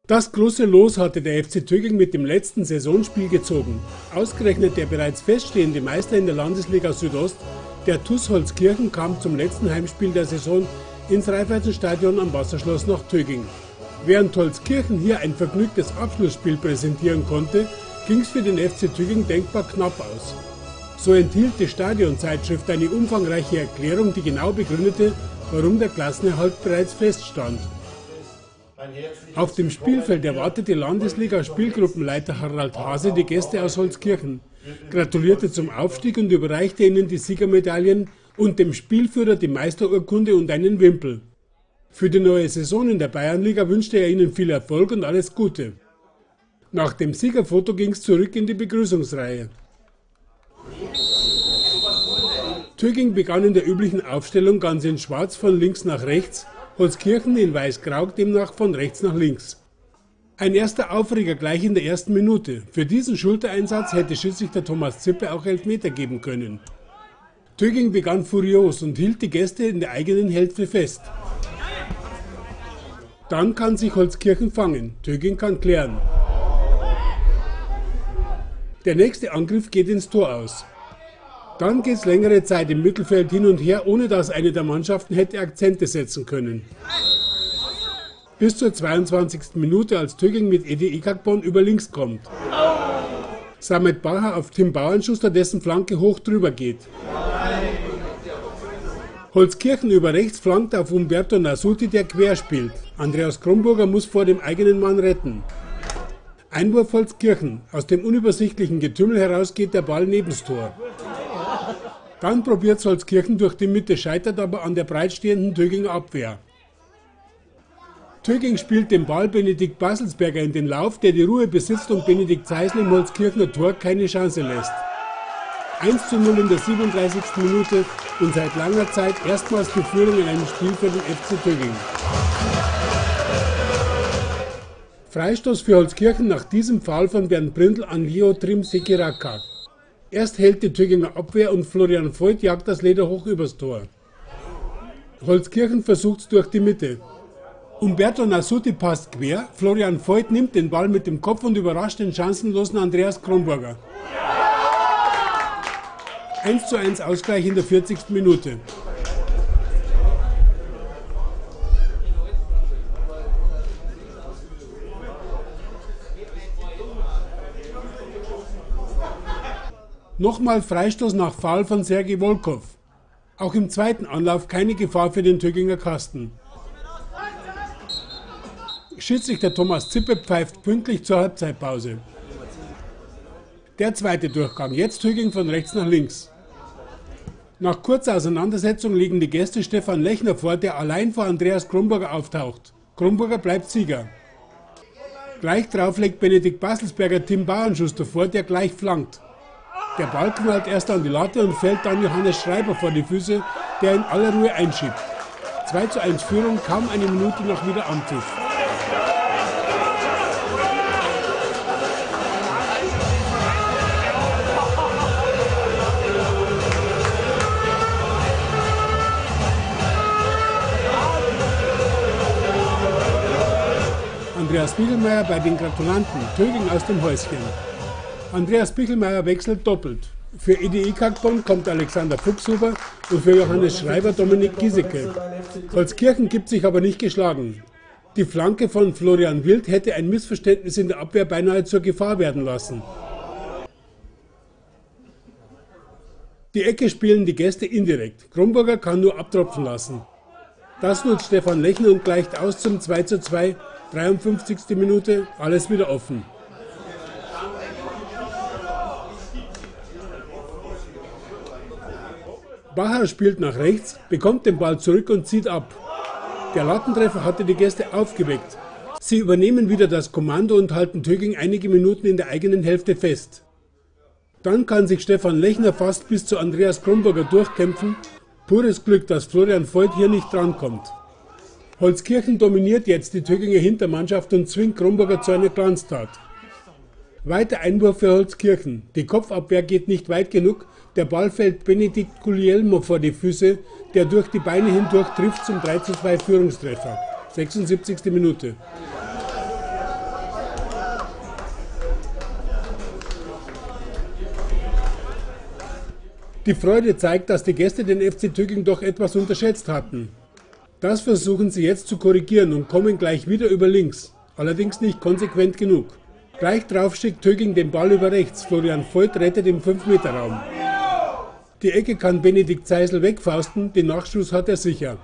Das große Los hatte der FC Töging mit dem letzten Saisonspiel gezogen. Ausgerechnet der bereits feststehende Meister in der Landesliga Südost, der TuS Holzkirchen, kam zum letzten Heimspiel der Saison ins Raiffeisenstadion am Wasserschloss nach Töging. Während Holzkirchen hier ein vergnügtes Abschlussspiel präsentieren konnte, ging es für den FC Töging denkbar knapp aus. So enthielt die Stadionzeitschrift eine umfangreiche Erklärung, die genau begründete, warum der Klassenerhalt bereits feststand. Auf dem Spielfeld erwartete Landesliga-Spielgruppenleiter Harald Hase die Gäste aus Holzkirchen, gratulierte zum Aufstieg und überreichte ihnen die Siegermedaillen und dem Spielführer die Meisterurkunde und einen Wimpel. Für die neue Saison in der Bayernliga wünschte er ihnen viel Erfolg und alles Gute. Nach dem Siegerfoto ging es zurück in die Begrüßungsreihe. Töging begann in der üblichen Aufstellung ganz in Schwarz von links nach rechts, Holzkirchen in Weiß-Grau demnach von rechts nach links. Ein erster Aufreger gleich in der ersten Minute. Für diesen Schultereinsatz hätte Schiedsrichter Thomas Zippe auch Elfmeter geben können. Töging begann furios und hielt die Gäste in der eigenen Hälfte fest. Dann kann sich Holzkirchen fangen, Töging kann klären. Der nächste Angriff geht ins Tor aus. Dann geht es längere Zeit im Mittelfeld hin und her, ohne dass eine der Mannschaften hätte Akzente setzen können. Bis zur 22. Minute, als Töging mit Edi Ikakbon über links kommt. Samet Baha auf Tim Bauernschuster, dessen Flanke hoch drüber geht. Holzkirchen über rechts flankt auf Umberto Nasuti, der quer spielt. Andreas Kronburger muss vor dem eigenen Mann retten. Einwurf Holzkirchen. Aus dem unübersichtlichen Getümmel heraus geht der Ball nebens Tor. Dann probiert Holzkirchen durch die Mitte, scheitert aber an der breitstehenden Töginger Abwehr. Töging spielt den Ball Benedikt Basselsberger in den Lauf, der die Ruhe besitzt und Benedikt Zeisel im Holzkirchner Tor keine Chance lässt. 1:0 in der 37. Minute und seit langer Zeit erstmals die Führung in einem Spiel für den FC Töging. Freistoß für Holzkirchen nach diesem Foul von Bernd Brindl an Leo Trim Sekiraka. Erst hält die Töginger Abwehr und Florian Voigt jagt das Leder hoch übers Tor. Holzkirchen versucht's durch die Mitte. Umberto Nasuti passt quer, Florian Voigt nimmt den Ball mit dem Kopf und überrascht den chancenlosen Andreas Kronburger. 1:1 Ausgleich in der 40. Minute. Nochmal Freistoß nach Foul von Sergei Volkov. Auch im zweiten Anlauf keine Gefahr für den Töginger Kasten. Schiedsrichter Thomas Zippe pfeift pünktlich zur Halbzeitpause. Der zweite Durchgang, jetzt Töging von rechts nach links. Nach kurzer Auseinandersetzung legen die Gäste Stefan Lechner vor, der allein vor Andreas Kronburger auftaucht. Kronburger bleibt Sieger. Gleich drauf legt Benedikt Basselsberger Tim Bauernschuster vor, der gleich flankt. Der Ball knallt erst an die Latte und fällt dann Johannes Schreiber vor die Füße, der in aller Ruhe einschiebt. 2:1 Führung, kaum eine Minute nach Wiederanpfiff. Andreas Bichelmeier bei den Gratulanten, Töging aus dem Häuschen. Andreas Bichelmeier wechselt doppelt. Für Edi Ikakbon kommt Alexander Fuchshuber und für Johannes Schreiber Dominik Giesecke. Holzkirchen gibt sich aber nicht geschlagen. Die Flanke von Florian Wild hätte ein Missverständnis in der Abwehr beinahe zur Gefahr werden lassen. Die Ecke spielen die Gäste indirekt. Kronburger kann nur abtropfen lassen. Das nutzt Stefan Lechner und gleicht aus zum 2:2, 53. Minute, alles wieder offen. Bacher spielt nach rechts, bekommt den Ball zurück und zieht ab. Der Lattentreffer hatte die Gäste aufgeweckt. Sie übernehmen wieder das Kommando und halten Töging einige Minuten in der eigenen Hälfte fest. Dann kann sich Stefan Lechner fast bis zu Andreas Kronburger durchkämpfen. Pures Glück, dass Florian Voigt hier nicht drankommt. Holzkirchen dominiert jetzt die Töginger Hintermannschaft und zwingt Kronburger zu einer Glanztat. Weiter Einwurf für Holzkirchen. Die Kopfabwehr geht nicht weit genug. Der Ball fällt Benedikt Guglielmo vor die Füße, der durch die Beine hindurch trifft zum 3:2 Führungstreffer. 76. Minute. Die Freude zeigt, dass die Gäste den FC Töging doch etwas unterschätzt hatten. Das versuchen sie jetzt zu korrigieren und kommen gleich wieder über links, allerdings nicht konsequent genug. Gleich drauf schickt Töging den Ball über rechts, Florian Voigt rettet im 5-Meter-Raum. Die Ecke kann Benedikt Zeisel wegfausten, den Nachschuss hat er sicher.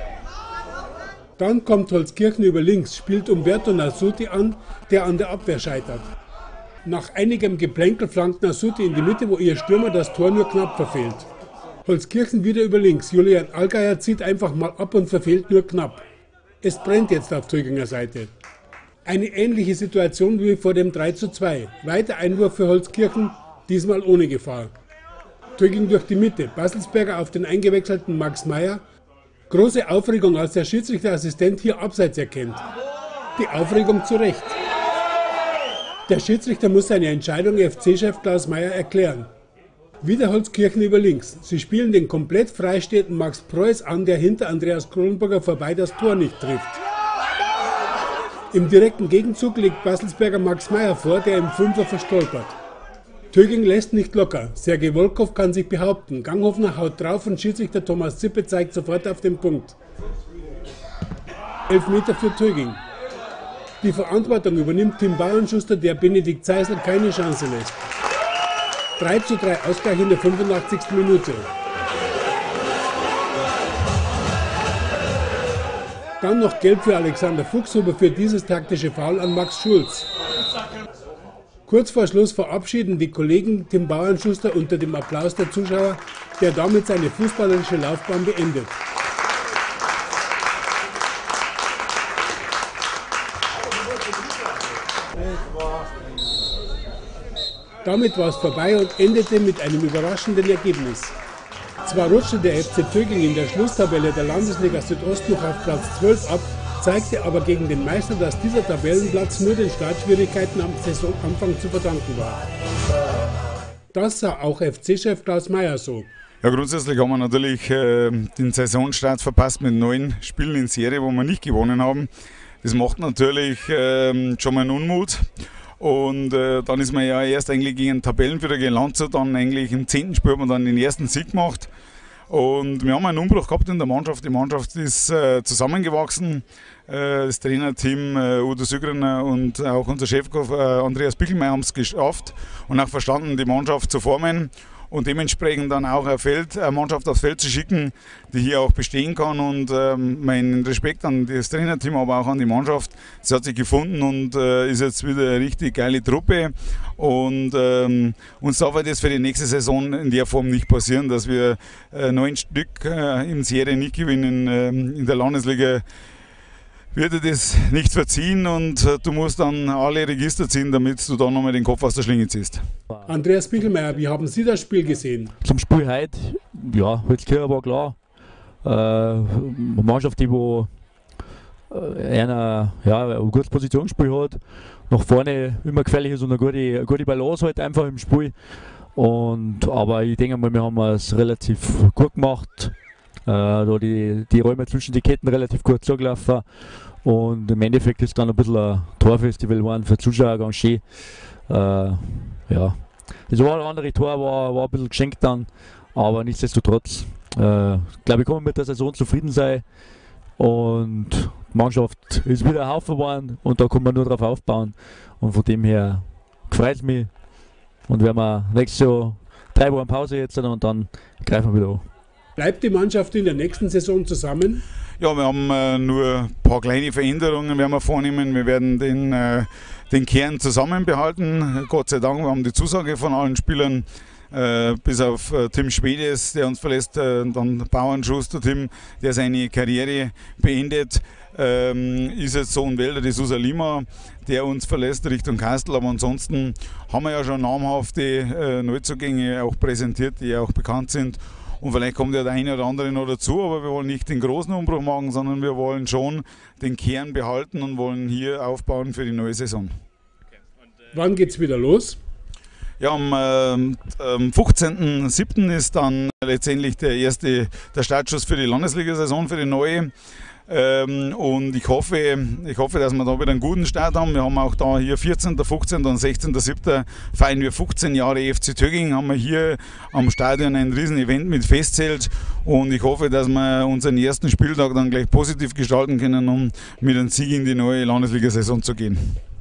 Dann kommt Holzkirchen über links, spielt Umberto Nasuti an, der an der Abwehr scheitert. Nach einigem Geplänkel flankt Nasuti in die Mitte, wo ihr Stürmer das Tor nur knapp verfehlt. Holzkirchen wieder über links, Julian Allgeier zieht einfach mal ab und verfehlt nur knapp. Es brennt jetzt auf Töginger Seite. Eine ähnliche Situation wie vor dem 3:2. Weiter Einwurf für Holzkirchen, diesmal ohne Gefahr. Töging durch die Mitte, Basselsberger auf den eingewechselten Max Meyer. Große Aufregung, als der Schiedsrichterassistent hier Abseits erkennt. Die Aufregung zu Recht. Der Schiedsrichter muss seine Entscheidung FC-Chef Klaus Meyer erklären. Wieder Holzkirchen über links. Sie spielen den komplett freistehenden Max Preuß an, der hinter Andreas Kronberger vorbei das Tor nicht trifft. Im direkten Gegenzug legt Basselsberger Max Meyer vor, der im Fünfer verstolpert. Töging lässt nicht locker. Sergej Volkov kann sich behaupten. Ganghofner haut drauf und Schiedsrichter Thomas Zippe zeigt sofort auf den Punkt. 11 Meter für Töging. Die Verantwortung übernimmt Tim Bauernschuster, der Benedikt Zeisel keine Chance lässt. 3:3 Ausgleich in der 85. Minute. Dann noch Gelb für Alexander Fuchshuber für dieses taktische Foul an Max Schulz. Kurz vor Schluss verabschieden die Kollegen Tim Bauernschuster unter dem Applaus der Zuschauer, der damit seine fußballerische Laufbahn beendet. Damit war es vorbei und endete mit einem überraschenden Ergebnis. Zwar rutschte der FC Töging in der Schlusstabelle der Landesliga Südost noch auf Platz 12 ab, zeigte aber gegen den Meister, dass dieser Tabellenplatz nur den Startschwierigkeiten am Saisonanfang zu verdanken war. Das sah auch FC-Chef Klaus Meyer so. Ja, grundsätzlich haben wir natürlich den Saisonstart verpasst mit 9 Spielen in Serie, wo wir nicht gewonnen haben. Das macht natürlich schon mal einen Unmut. Und dann ist man ja erst eigentlich gegen einen Tabellenführer gelandet, dann eigentlich im 10. Spiel hat man dann den ersten Sieg gemacht. Und wir haben einen Umbruch gehabt in der Mannschaft. Die Mannschaft ist zusammengewachsen. Das Trainerteam Udo Sügrener und auch unser Chef Andreas Bichelmeier haben es geschafft und auch verstanden, die Mannschaft zu formen und dementsprechend dann auch eine Mannschaft aufs Feld zu schicken, die hier auch bestehen kann. Und mein Respekt an das Trainerteam, aber auch an die Mannschaft. Es hat sich gefunden und ist jetzt wieder eine richtig geile Truppe. Und uns darf das für die nächste Saison in der Form nicht passieren, dass wir 9 Stück in Serie nicht gewinnen in der Landesliga. Würde das nicht verziehen und du musst dann alle Register ziehen, damit du dann nochmal den Kopf aus der Schlinge ziehst. Andreas Bichelmeier, wie haben Sie das Spiel gesehen? Zum Spiel heute, ja, Holzkirchen war klar. Eine Mannschaft, die ein gutes Positionsspiel hat, nach vorne immer gefährlich ist und eine gute Balance halt einfach im Spiel. Aber ich denke mal, wir haben es relativ gut gemacht. Da die Räume zwischen die Ketten relativ gut zugelaufen und im Endeffekt ist dann ein bisschen ein Torfestival geworden für die Zuschauer, ganz schön. Das war ein anderes Tor, war ein bisschen geschenkt dann, aber nichtsdestotrotz glaube ich, kann man mit der Saison zufrieden sein und die Mannschaft ist wieder ein Haufen geworden und da kann man nur drauf aufbauen und von dem her freut es mich und werden wir nächstes Jahr 3 Wochen Pause jetzt und dann greifen wir wieder an. Bleibt die Mannschaft in der nächsten Saison zusammen? Ja, wir haben nur ein paar kleine Veränderungen werden wir vornehmen. Wir werden den Kern zusammenbehalten. Gott sei Dank, wir haben die Zusage von allen Spielern, bis auf Tim Schwedes, der uns verlässt, dann Bauernschuster Tim, der seine Karriere beendet. Ist jetzt Sohn Wälder, die Susa Lima, der uns verlässt Richtung Kastel. Aber ansonsten haben wir ja schon namhafte Neuzugänge auch präsentiert, die ja auch bekannt sind. Und vielleicht kommt ja der eine oder andere noch dazu, aber wir wollen nicht den großen Umbruch machen, sondern wir wollen schon den Kern behalten und wollen hier aufbauen für die neue Saison. Wann geht's wieder los? Ja, am 15.07. ist dann letztendlich der Startschuss für die Landesliga-Saison, für die neue. Und ich hoffe, dass wir da wieder einen guten Start haben. Wir haben auch da hier 14., 15. und 16.07. feiern wir 15 Jahre FC Töging, haben wir hier am Stadion ein riesen Event mit Festzelt und ich hoffe, dass wir unseren ersten Spieltag dann gleich positiv gestalten können, um mit einem Sieg in die neue Landesliga-Saison zu gehen.